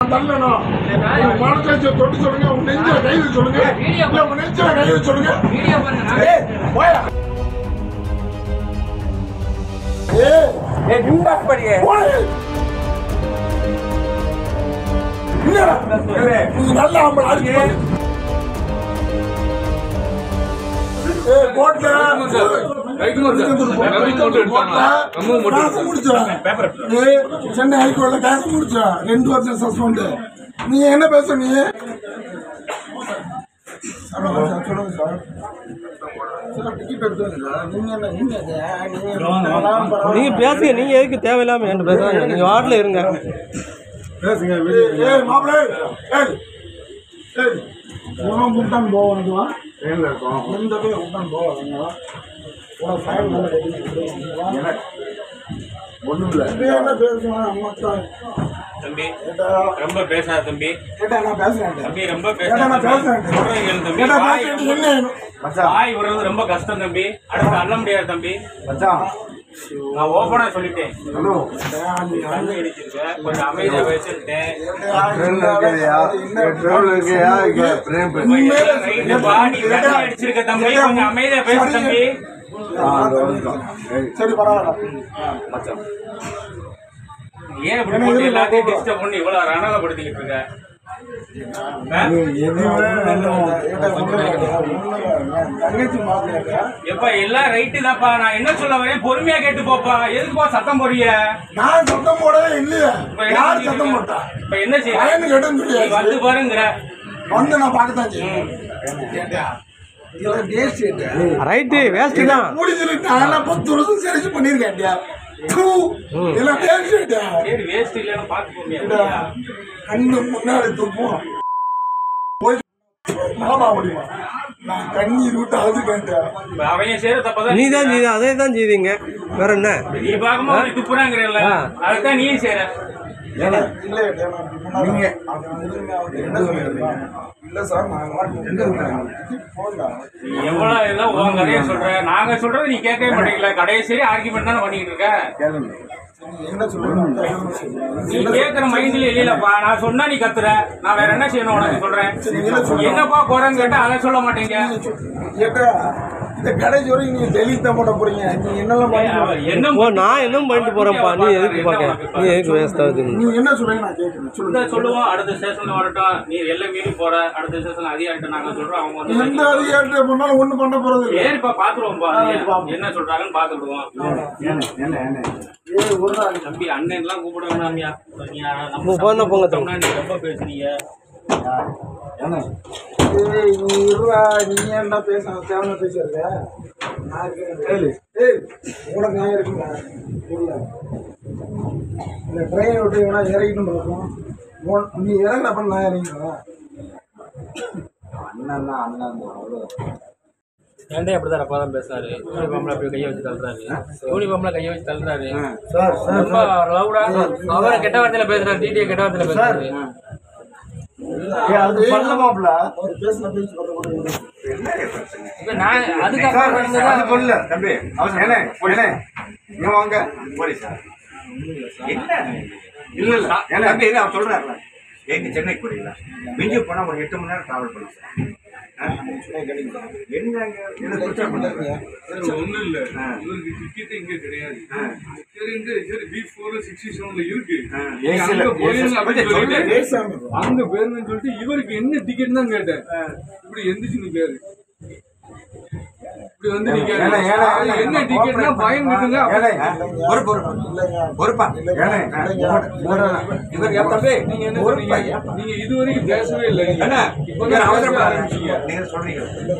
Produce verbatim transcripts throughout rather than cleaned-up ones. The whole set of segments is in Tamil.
தள்ளணும். மனசாட்சியை தொட்டு சொல்லுங்க. உங்க நெஞ்சில கை வச்சு சொல்லுங்க. இல்ல உங்க நெஞ்சில கை வச்சு சொல்லுங்க. ஏய் போயா. ஏய் ஏய் நின்னா படியே. இல்லடா. நீ நல்லா ஆம்பள அடிச்சு. ஏய் போட்ல சென்னை ஹைகோர்ட்ல கேஸ் முடிச்சா ரெண்டு வருஷம் சஸ்பெண்ட். நீ என்ன பேச? நீ நீங்க பேசுங்க. நீங்க எதுக்கு தேவையில்லாம என்ன பேசுறாங்க? நீங்க வார்டில் இருங்க பேசுங்க. மாப்பிள்ளை கூட்டம் போவான் எந்த போய் கூட்டம் போவாங்க. ஒண்ணும் இல்ல என்ன பேசுவான் அம்மா தம்பி ரொம்ப பேசாத தம்பி. கேட்டா நான் பேசுறேன் தம்பி ரொம்ப பேசுறேன் வாய் விடுறது ரொம்ப கஷ்டம் தம்பி. அடுத்து அள்ள முடியாது தம்பி. நான் ஓப்பனா சொல்லிட்டேன். கண்ணு அடிச்சிருக்கேன். கொஞ்சம் அமைதியா பேசிட்டேன். அடிச்சிருக்க தம்பி. கொஞ்சம் அமைதியா பேசு தம்பி. சரி பரவாயில்ல. ஏன் இப்படி போட்டு எல்லாத்தையும் டிஸ்டர்ப் பண்ணி இவ்வளவு ரணகப்படுத்திக்கிட்டு இருக்க? எப்ப எல்லாம் ரைட்டு தான்ப்பா. நான் என்ன சொல்ல வரேன் பொறுமையா கேட்டு போப்பா. எதுக்குப்பா சத்தம் போறீங்க? நான் சத்தம் போடவே இல்லையா? சத்தம் போட்டா இப்ப என்ன செய்ய வந்து பாருங்கிற வந்து நான் பார்க்கத்தான் செய்யேன். ரைட்டு வேஸ்ட் தான். முடிஞ்சிருக்கேன். பத்து வருஷம் சரிச்சு பண்ணிருக்கேன். கண்ணு முன்னாடி துப்போம் போய் முடியுமா? நான் கண்ணீர் விட்டு அது கேட்டேன். அவன் செய்யற தப்பதான் நீதான் செய்த அதே தான் செய்தீங்க. வேற என்ன? நீ பாக்கமா துப்புறாங்கிறல்ல, அதுதான் நீ செய்யற. எவ்வளவு எல்லாம் உன் கதையை சொல்ற. நாங்க சொல்றது நீ கேட்கவே மாட்டீங்களா? கடைசி ஆர்கியூமெண்ட் தானே பண்ணிட்டு இருக்க. நீ கேட்கற மைண்ட்ல இல்லப்பா. நான் சொன்னா நீ கத்துற. நான் வேற என்ன செய்யணும் உனக்கு சொல்றேன். என்னப்பா குறைன்னு கேட்டா அதை சொல்ல மாட்டீங்க. இந்த கடைசி வரைக்கும் நீங்க டெல்லி தான் போட போறீங்க. நீ என்னெல்லாம் என்ன நான் என்ன பண்ணிட்டு போறேன்ப்பா. நீ எதுக்கு பாக்க? நீ எதுக்கு வேஸ்ட் ஆகுது? நீ என்ன சொல்றீங்க நான் கேட்கிறேன். சொல்லுங்க சொல்லுவோம். அடுத்த ஸ்டேஷன்ல வரட்டும். நீ எல்லாம் மீறி போற. அடுத்த ஸ்டேஷன்ல அதிகாரிட்ட நாங்க சொல்றோம். அவங்க வந்து எந்த அதிகாரிட்ட பண்ணாலும் ஒண்ணு பண்ண போறது இல்லை. ஏறிப்பா பாத்துருவோம்ப்பா. என்ன சொல்றாங்கன்னு பாத்துடுவோம். தம்பி அண்ணன் எல்லாம் கூப்பிட வேணாமியா. போன போங்க தம்பி. நீ ரொம்ப பேசுறீங்க. நீ என்ன பேச தேவை பேசுறது? உனக்கு நியாயம் இருக்குங்க. இந்த ட்ரெயின் விட்டு வேணா இறங்கிட்டு இருக்கும். நீ இறங்குறப்ப நான் இறங்கிடுவேன். அண்ணன் தான் அண்ணன் ஏன்டே அப்படிதான் அப்பா தான் பேசுறாரு. யூனிஃபார்ம்ல அப்படி கையை வச்சு தள்ளுறாரு. யூனிஃபார்ம்ல கையை வச்சு தள்ளுறாரு. ரொம்ப லவுடா அவரை கெட்ட வார்த்தையில பேசுறாரு. டிடிஏ கெட்ட வார்த்தையில பேசுறாரு. சென்னைக்கு போறீங்களா? மிஞ்சி போனா ஒரு எட்டு மணி நேரம் டிராவல் பண்ணும் சார். ஒண்ணு இல்ல டிக்கெட் இங்க கிடையாது. அங்க பேருன்னு சொல்லிட்டு இவருக்கு என்ன டிக்கெட் தான் கேட்டேன். இப்படி எந்திரிச்சு நிக்காரு. இப்படி வந்து நிக்காரு. என்ன டிக்கெட்னா பயம் இருக்குங்க. நீங்க என்ன சொல்றீங்க? நீங்க இது வரைக்கும் பேசவே இல்லை. நீங்க சொல்றீங்க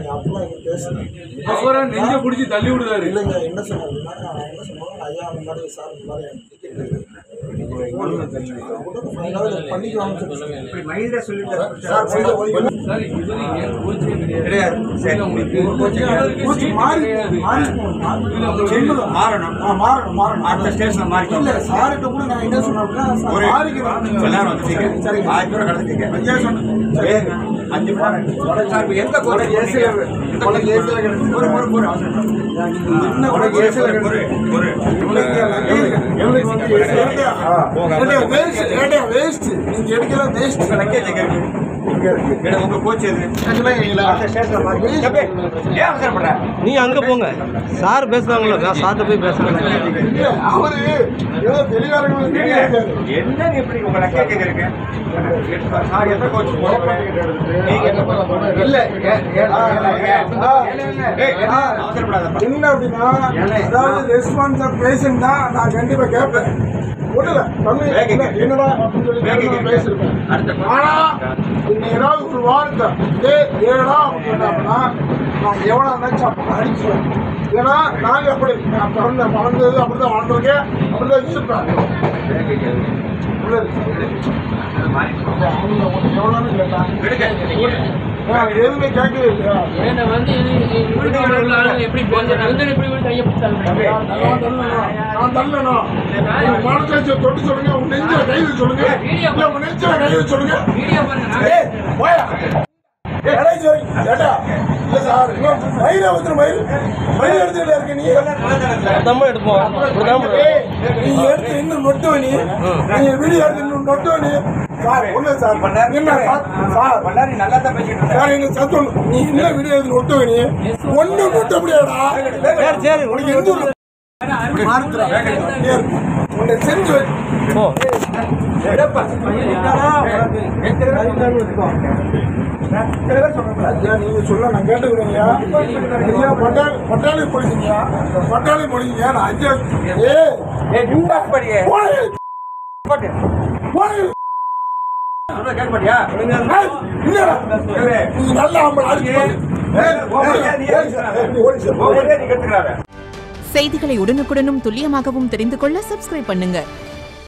அவரை நெஞ்ச பிடிச்சி தள்ளி விடுதாரு. என்ன சொன்னாங்க? அடுத்த ஸ்டேஷன்ல மாறிக்க. சார்கிட்ட கூட நான் என்ன சொன்னேன்னா எல்லாரும் வந்துட்டீங்க. சரி ஆயிரம் ரூபாய் கடந்துட்டீங்க. அஞ்சு சார் எந்த கோரை ஏசில ஒரு ஒரு ஒரு அவசரம் என்ன ஒரு ஏசில ஒரு ஒரு எவ்வளவு வந்து வேஸ்ட் ஏடா வேஸ்ட் நீங்க எடுக்கல வேஸ்ட் உங்க லக்கேஜ் எங்க இருக்கு? இங்க இருக்கு. ஏடா உங்க கோச் எது? அந்த ஸ்டேஷன்ல மாத்தி. தம்பி, ஏன் அவசரப்படுற? நீ அங்க போங்க. சார் பேசுறாங்களோ, நான் சார்ட்ட போய் பேசுறேன். இல்ல அவரு ஏதோ தெளிவாரங்களுக்கு என்ன எப்படி உங்க லக்கேஜ் எங்க இருக்கு? சார் எந்த கோச் போறீங்க? நீங்க என்ன பண்ண? இல்ல அவசரப்படாதப்பா. என்ன அப்படின்னா அதாவது ரெஸ்பான்ஸ் ஆஃப் பேஷண்ட் தான் நான் கண்டிப்பா கேட்பேன். ஒண்ணுல தம்பி என்னடா அப்படின்னு சொல்லி பேசிருப்பேன். ஆனா இன்னும் ஏதாவது ஒரு வார்த்தை இதே ஏடா அப்படின்னா நான் எவ்வளோ நினைச்சு அப்படி அடிச்சுவேன். ஏன்னா நாங்க எப்படி நான் பிறந்த வளர்ந்தது அப்படிதான் வாழ்ந்திருக்கேன், அப்படிதான் இருப்பேன். எவ்வளோன்னு கேட்டான் எதுவுமே கேட்கவே இல்லையா? என்னை வந்து இது யூனிஃபார்ம்ல உள்ள ஆளுங்க எப்படி பேசுறாங்க எப்படி எப்படி கையை பிடிச்சி தள்ளுறாங்க. நான் தள்ளணும் நான் தள்ளணும் உங்க மனசாட்சியை தொட்டு சொல்லுங்க, உங்க நெஞ்சில கை வச்சு சொல்லுங்க, இல்ல உங்க நெஞ்சில கை வச்சு சொல்லுங்க. வீடியோ பாருங்க. ஏய் போயா ஏய் அடைச்சு வை ஏடா இல்ல சார் மயில வந்து மயில் மயில் எடுத்துட்டு இருக்க நீ நம்ம எடுப்போம். இப்படிதான் ஏய் நீ எடுத்து இன்னும் நொட்டுவனி நீ வீடியோ எடுத்து இன்னும் நொட்டுவனி சார் ஒண்ணு சார் என்ன சார் பண்ணாரி நல்லா தான் பேசிட்டு இருந்தேன். சார் என்ன சத்தம் நீ என்ன வீடியோ எடுத்து நொட்டுவனி ஒண்ணு நொட்ட முடியாடா. சரி சரி உனக்கு எந்த ஊர்ல மாறுத்துறா உன்னை செஞ்சு வை. போ. ஐயா நீங்க சொல்ல நான் கேட்டுக்கிறேங்கய்யா. ஐயா பட்டாளி பட்டாளி போலீஸுங்கய்யா, பட்டாளி போலீஸுங்கய்யா. நான் ஐயா ஏ கேட்பாடியா? நீங்க நல்லா ஆம்பளை அடிச்சு நீ கத்துக்கிறாரு. செய்திகளை உடனுக்குடனும் துல்லியமாகவும் தெரிந்து கொள்ள சப்ஸ்கிரைப் பண்ணுங்க.